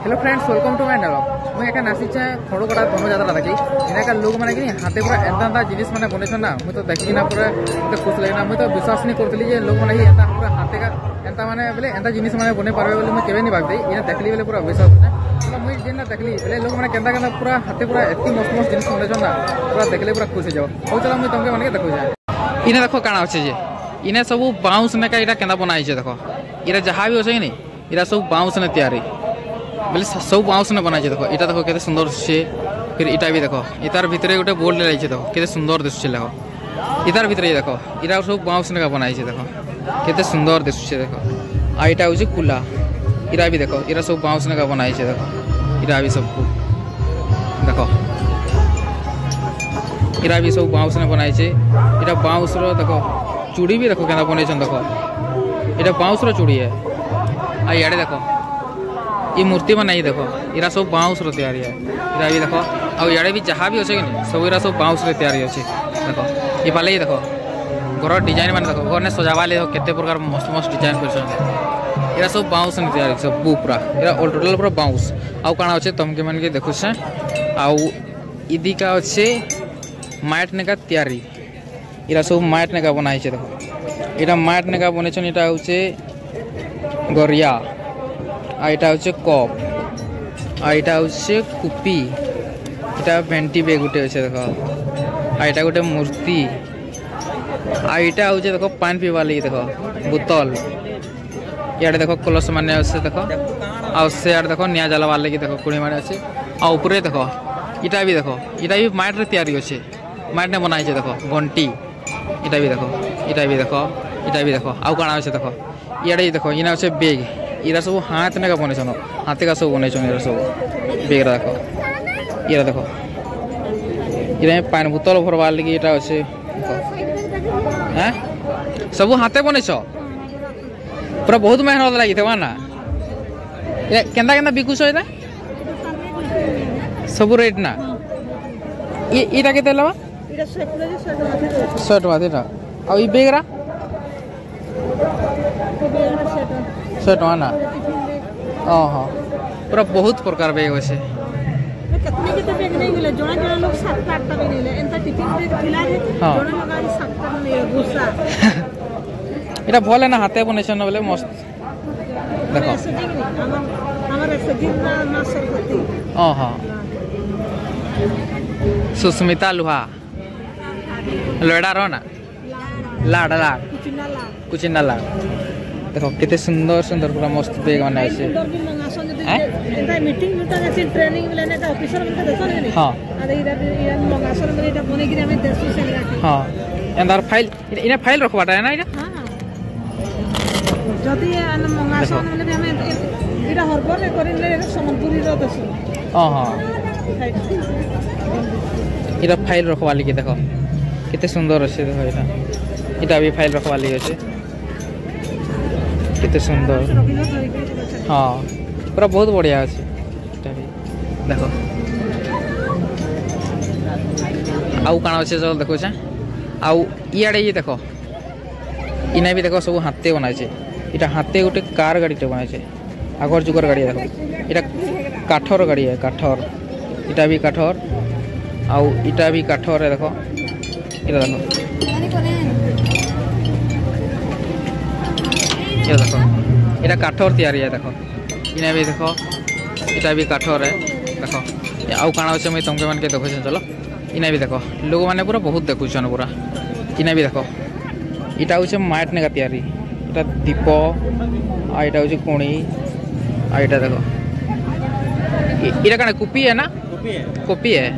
Hello friends, welcome to my blog. मुझे एका नासिचे खड़गड़ा धनुजात्रा देखी इनाका लोग माने कि हाथे पूरा एंता जिनिस माने बनेछन ना मुई तो देखी ना पूरा खुश लगे मुई तो विश्वास नहीं करतली जे लोग माने एंता पूरा हाथे का एंता माने बोले एंता जिनिस माने बने पारबे बोले मुई केबे नहीं भाबदे इना देखली बोले पूरा विश्वास ना तो मुई जेना देखली बोले लोग माने केंता केंता पूरा हाथे पूरा एत्ती मस्त मस्त जिनिस बनेछन ना पूरा देखले पूरा खुश हो जाओ। हो चला मुई तुमके माने देखो जा इने देखो काना होचे जे इने सब बाउंस ने का इटा केंता बनाई छे देखो इरा जहा भी होचे नि इरा सब बाउंस ने तैयारी बोले सब बाउंस ने बनाई देखो इटा देखो केते सुंदर दिसछे। फिर इटा भी देखो इतार भितरे गोटे बोर्ड ले देखो केते सुंदर दिसछे देखो इतार भितरे देखो इरा सब बाउंस ने का बनाई देखो केते सुंदर दिसछे देखो आ इटा होची कुला इरा भी देखो इरा सब बाउंस ने का बनाई देखो इरा भी सब देखो इरा भी सब बाउंस ने बनाई इरा बाउंस रो देखो चूड़ी भी देखो केना बनै छन देखो इटा बाउंस रो चूड़ी है आ याडे देखो ये मूर्ति बनाई देखो इरा सब बाउंस रो तैयारी है इरा भी देखो आ याडे भी जहा भी होचे कि नहीं सब इरा सब बाउंस रे तैयारी होचे देखो ये पाले देखो घर डिजाइन माने देखो घर ने सजावाले देखो केते प्रकार मस्त मस्त डिजाइन करछन इरा सब बाउंस ने तैयारी सब पूरा इरा ऑल टोटल पूरा बाउंस आ काना होचे तुमके मन के देखु से आ इदी का होचे मैट ने का तैयारी इरा सब मैट ने का बनाई छे देखो इरा मैट ने का बने छन इटा होचे गरिया आ इटा होचे कप आ इटा होचे कुपी इटा भेंटी बेग गुटे होचे देखो आ इटा गुटे मूर्ति आ इटा होचे देखो पानी पीवा लगी देखो बोतल याडे देखो कलश माने होचे देखो आ से यार देखो निया जलावा लगी देखो कुणी माने होचे आ ऊपरे देखो इटा भी मैट रे तैयारी होचे मैट ने बनाई छे देखो घंटी इटा भी देखो इटा भी देखो इटा भी देखो आउ काना होचे देखो याडे देखो इना होचे बेग इरा सब हाथ ने का बने छन हाथे का सब बने छन इरा सब बेग देखो इरा देखो इरा पानी बोतल भरवा लगी इटा होचे हैं सब हाथे बने छ पूरा बहुत मेहनत लगी थे ना ए केंदा केंदा बिकु छ इरा सब रेट ना इरा केते लबा इरा 100 टका देटा आ ई बेगरा 100 टका ना हां पूरा बहुत प्रकार बेग होছে कितने कितने बेग नहीं मिले जोड़ा जोड़ा लोग 7-8 बेग मिले एंता टिफिन बेग खिला है जोड़ा लगा 7 नहीं गुस्सा एटा भले ना हाथे बनेछन बोले मस्त देखो हमारे सजीव ना सरस्वती हां सुस्मिता लुहा लोड़ा रो ना लाड लाड कुचिना लाड देखो कितने सुंदर सुंदर पूरा मस्त बेग बनाए छे एंता मीटिंग मिटा जैसे ट्रेनिंग लेने का ऑफिसर मन के देखन नहीं हां अरे इधर मंगासर में एटा बने कि हमें 10 से राखी हां अंदर फाइल इने फाइल रखवाटा है ना इटा हां जदी अन मंगासर में हमें इटा हरबर में करिले समनपुरी रो दस हां इटा फाइल रखवा लगी देखो कितने सुंदर अच्छे देखो इटा भी फाइल रखवा लगी अच्छे कितने सुंदर हाँ पूरा बहुत बढ़िया अच्छे देखो आउ काना अच्छे चल देखो आउ इे ये देखो इना भी देखो सब हाथे बनाए इटा हाथे गोटे कार गाड़ी बनाए आगर जुगर गाड़ी देखो इटा काठर गाड़ी है काठर इटा भी काठर आउ इटा भी काठर है देखो इटा देखो ये देखो इटा काठर तैयारी है देखो इना भी देखो इटा भी काठर है देखो आउ काना होचे मैं तुमके मन के देखो चलो इना भी देखो लोग माने पूरा बहुत देखुछन पूरा इना भी देखो इटा होचे मैट ने का तैयारी इटा दीप आ इटा होचे कोणी आ इटा देखो इटा कने कुपी है ना कुपी है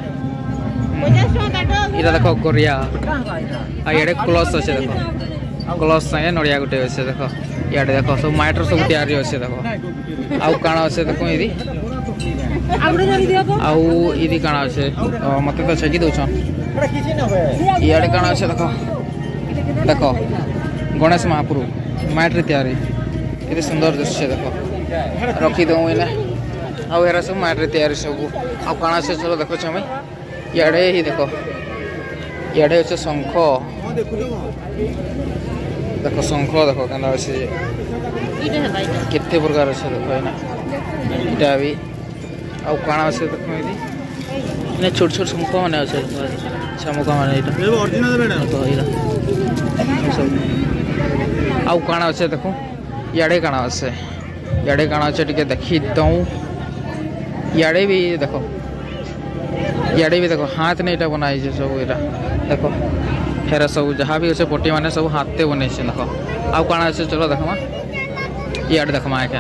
इटा देखो गोरिया आ इडे क्लॉस अच्छे देखो क्लॉस संगे नड़िया गुटे अच्छे देखो इडे देखो सब मैटर सब तैयारी अच्छे देखो आउ काना अच्छे देखो इदी आउ इदी काना अच्छे मते तो छकी दउछन इडे काना अच्छे देखो देखो गणेश महाप्रभु मैटर तैयारी कितने सुंदर दृश्य देखो रखी दऊ इने आउ हेरा सब मैटर तैयारी सब आउ काना अच्छे चलो देखो छमे इडे ही देखो इडे होचे शंख देखो शंख देखो केना अच्छे कितने प्रकार अच्छे देखो इना इटा भी आउ काना अच्छे देख ये छोट छोट मुका मैंने अच्छे शामुका मैंने आउ काना अच्छे देखो इे काना अच्छे इे काना अच्छे टे देखी दऊँ इे भी देखो इे भी देखो हाथ नहीं इटा बनाई सब यहाँ देखो हेरा सब जहाँ भी अच्छे पट्टी मैंने सब हाथ से बनई देख आउ काना अच्छे चलो देखमा इे देखमा क्या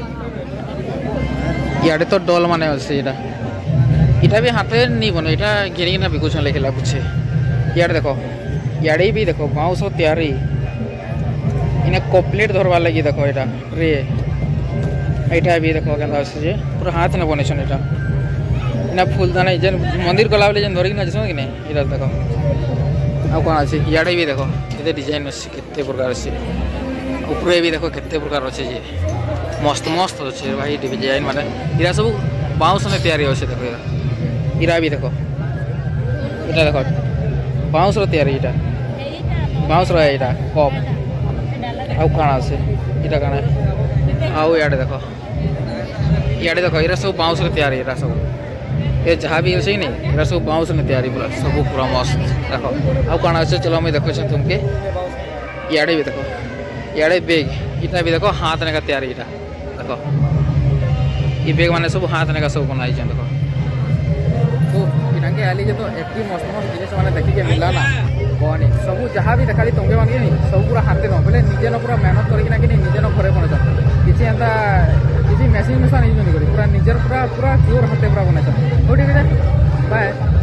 इे तो डल माने अच्छे इटा भी हाथे नहीं बने इटा गिरी बिकुन लेकिन लाଗୁছে इे देखो इे भी देखो बाउंस तैयारी इना कपलेट धरवार लगी देखो यहाँ रे यहाँ भी देखो क्या अच्छे पूरा हाथ ने बन इटा इना फूलदानी जेन मंदिर गला बेले जेन धरिक ना कि नहीं इटा देखो आउ कौन अच्छे इे भी देखो ये डिजाइन अच्छे केते प्रकार अच्छे ऊपर भी देखो केते प्रकार अच्छे जी मस्त मस्त अच्छे भाई डिजाइन माने इरा सब बाउंस ने तैयारी अच्छे देखो इरा भी देखो इटा देखो बाउंस तैयारी इटा बाउंस यहाँ कप आउ काना अच्छे इटा काना आउ इे देखो इरा सब बाउंस तैयारी यहाँ सब ये जहाँ भी अच्छे नहीं इरा सब बाउंस ने तैयारी पूरा सब पूरा मस्त देखो आउ काना अच्छे चलो मैं देखो तुमके इे भी देखो इे बेग इटा भी देखो हाथ ने का तैयारी इटा देखो ये बेग माने सब हाथ ने का सब बनाई देखो तो इनके आली तो एक मस्त मस्त जिन मैंने देखिए मिला ना कहनी सब जहाँ भी देखा तुंगे मांगे नहीं सब पूरा हाथ न बोले निजे न पूरा मेहनत करके निजे न घरे बना किसी एंता किसी मेसीन मिसा नहीं पूरा निजर पूरा पूरा प्योर हाथ पूरा बना ठीक है बाय।